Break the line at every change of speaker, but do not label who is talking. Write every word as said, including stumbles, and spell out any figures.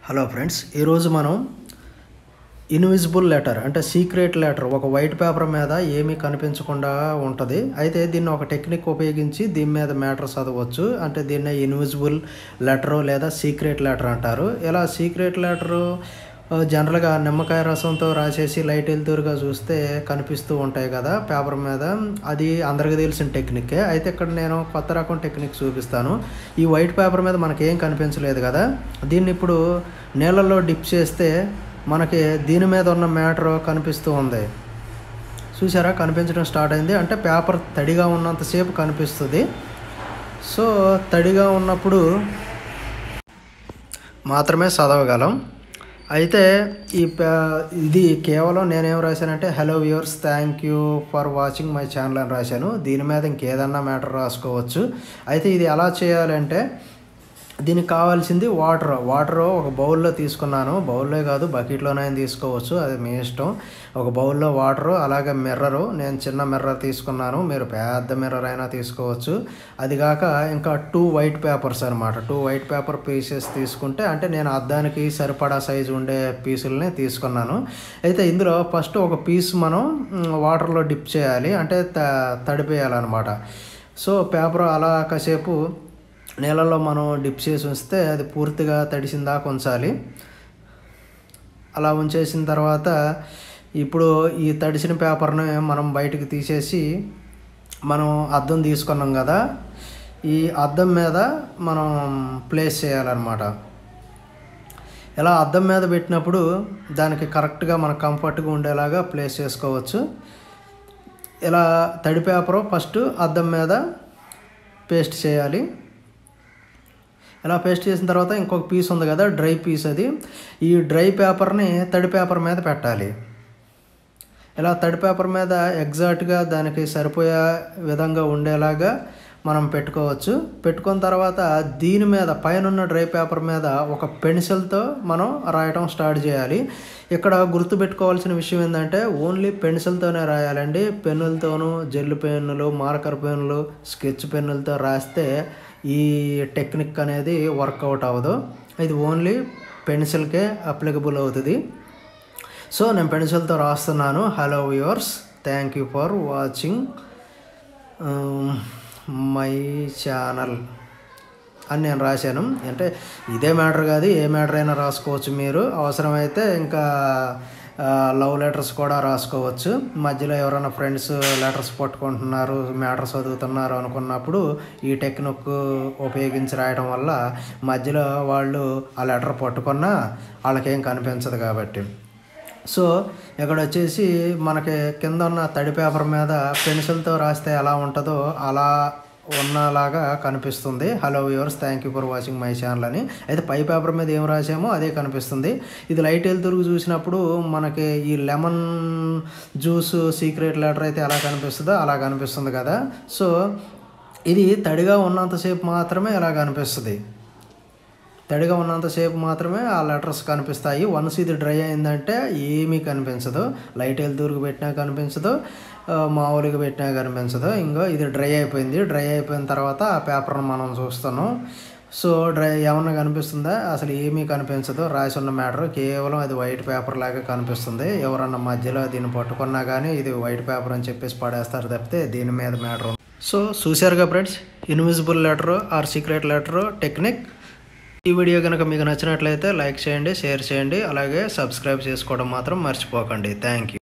Hello friends, ఈరోజు మనం invisible letter అంటే సీక్రెట్ లెటర్ ఒక వైట్ పేపర్ మీద ఏమీ కనిపించకుండా ఉంటుంది. అయితే దీన్ని ఒక టెక్నిక్ ఉపయోగించి దీని మీద మ్యాటర్ చదవచ్చు. అంటే దీన్నే ఇన్విజిబుల్ లెటరు లేదా సీక్రెట్ లెటర్ అంటారు. ఇలా సీక్రెట్ లెటరు జనరల్గా నిమ్మకాయ రసంతో రాసేసి లైట్ వెళ్తురుగా చూస్తే కనిపిస్తూ ఉంటాయి కదా పేపర్ మీద. అది అందరికీ తెలిసిన టెక్నిక్కే. అయితే ఇక్కడ నేను కొత్త రకం టెక్నిక్ చూపిస్తాను. ఈ వైట్ పేపర్ మీద మనకేం కనిపించలేదు కదా, దీన్ని ఇప్పుడు నీళ్ళల్లో డిప్ చేస్తే మనకి దీని మీద ఉన్న మ్యాటర్ కనిపిస్తూ ఉంది. చూసారా, కనిపించడం స్టార్ట్ అయింది. అంటే పేపర్ తడిగా ఉన్నంతసేపు కనిపిస్తుంది. సో తడిగా ఉన్నప్పుడు మాత్రమే చదవగలం. అయితే ఈ ఇది కేవలం నేనేం రాశానంటే hello viewers, thank you for watching my channel అని రాశాను. దీని మీద ఇంకేదన్నా మ్యాటర్ రాసుకోవచ్చు. అయితే ఇది ఎలా చేయాలంటే దీనికి కావాల్సింది వాటర్. వాటర్ ఒక బౌల్లో తీసుకున్నాను. బౌల్లో కాదు, బకెట్లోనైనా తీసుకోవచ్చు, అది మీ ఇష్టం. ఒక బౌల్లో వాటరు, అలాగే మిర్రరు. నేను చిన్న మిర్రర్ తీసుకున్నాను, మీరు పెద్ద మిర్రర్ అయినా తీసుకోవచ్చు. అది కాక ఇంకా టూ వైట్ పేపర్స్ అనమాట. టూ వైట్ పేపర్ పీసెస్ తీసుకుంటే, అంటే నేను అద్దానికి సరిపడా సైజు ఉండే పీసులని తీసుకున్నాను. అయితే ఇందులో ఫస్ట్ ఒక పీస్ మనం వాటర్లో డిప్ చేయాలి, అంటే త తడిపేయాలన్నమాట. సో పేపర్ అలా కాసేపు నీళ్ళల్లో మనం డిప్ చేసి ఉంచితే అది పూర్తిగా తడిసిన దాకా ఉంచాలి. అలా ఉంచేసిన తర్వాత ఇప్పుడు ఈ తడిసిన పేపర్ని మనం బయటికి తీసేసి మనం అద్దం తీసుకున్నాం కదా, ఈ అద్దం మీద మనం ప్లేస్ చేయాలన్నమాట. ఇలా అద్దం మీద పెట్టినప్పుడు దానికి కరెక్ట్గా మనకు కంఫర్ట్గా ఉండేలాగా ప్లేస్ చేసుకోవచ్చు. ఇలా తడి పేపరు ఫస్ట్ అద్దం మీద పేస్ట్ చేయాలి. ఇలా పేస్ట్ చేసిన తర్వాత ఇంకొక పీస్ ఉంది కదా, డ్రై పీస్. అది ఈ డ్రై పేపర్ని తడి పేపర్ మీద పెట్టాలి. ఇలా తడి పేపర్ మీద ఎగ్జాక్ట్గా దానికి సరిపోయే విధంగా ఉండేలాగా మనం పెట్టుకోవచ్చు. పెట్టుకున్న తర్వాత దీని మీద పైన డ్రై పేపర్ మీద ఒక పెన్సిల్తో మనం రాయటం స్టార్ట్ చేయాలి. ఇక్కడ గుర్తుపెట్టుకోవాల్సిన విషయం ఏంటంటే ఓన్లీ పెన్సిల్తోనే రాయాలండి. పెన్నులతోనూ, జెల్ పెన్నులు, మార్కర్ పెన్నులు, స్కెచ్ పెన్నులతో రాస్తే ఈ టెక్నిక్ అనేది వర్కౌట్ అవ్వదు. ఇది ఓన్లీ పెన్సిల్కే అప్లికబుల్ అవుతుంది. సో నేను పెన్సిల్తో రాస్తున్నాను. Hello viewers, thank you for watching my channel అని నేను రాశాను. అంటే ఇదే మ్యాటర్ కాదు, ఏ మ్యాటర్ అయినా రాసుకోవచ్చు మీరు. అవసరమైతే ఇంకా లవ్ లెటర్స్ కూడా రాసుకోవచ్చు. మధ్యలో ఎవరైనా ఫ్రెండ్స్ లెటర్స్ పట్టుకుంటున్నారు, మ్యాటర్స్ చదువుతున్నారు అనుకున్నప్పుడు ఈ టెక్నిక్ ఉపయోగించి రాయడం వల్ల మధ్యలో వాళ్ళు ఆ లెటర్ పట్టుకున్నా వాళ్ళకేం కనిపించదు కాబట్టి. సో ఇక్కడ వచ్చేసి మనకి కింద ఉన్న తడి పేపర్ మీద పెన్సిల్తో రాస్తే ఎలా ఉంటుందో అలా ఉన్నలాగా కనిపిస్తుంది. Hello viewers, thank you for watching my channel అని. అయితే పై పేపర్ మీద ఏం రాసామో అదే కనిపిస్తుంది. ఇది లైట్ వెళ్తురుగు చూసినప్పుడు మనకి ఈ లెమన్ జ్యూస్ సీక్రెట్ లెటర్ అయితే ఎలా కనిపిస్తుందో అలా కనిపిస్తుంది కదా. సో ఇది తడిగా ఉన్నంతసేపు మాత్రమే ఎలా కనిపిస్తుంది. తడిగా ఉన్నంతసేపు మాత్రమే ఆ లెటర్స్ కనిపిస్తాయి. వన్స్ ఇది డ్రై అయిందంటే ఏమీ కనిపించదు. లైట్ వెళ్తురుగు పెట్టినా కనిపించదు, మామూలుగా పెట్టినా కనిపించదు. ఇంకో ఇది డ్రై అయిపోయింది. డ్రై అయిపోయిన తర్వాత ఆ పేపర్ని మనం చూస్తున్నాం. సో డ్రై ఏమన్నా కనిపిస్తుందా? అసలు ఏమీ కనిపించదు. రాసి ఉన్న మ్యాటర్ కేవలం అది వైట్ పేపర్ లాగా కనిపిస్తుంది. ఎవరన్నా మధ్యలో దీన్ని పట్టుకున్నా కానీ ఇది వైట్ పేపర్ అని చెప్పేసి పడేస్తారు తప్పితే దీని మీద మ్యాటర్. సో చూశారుగా friends, invisible letter or secret letter technique. ఈ వీడియో కనుక మీకు నచ్చినట్లయితే లైక్ చేయండి, షేర్ చేయండి, అలాగే సబ్స్క్రైబ్ చేసుకోవడం మాత్రం మర్చిపోకండి. Thank you.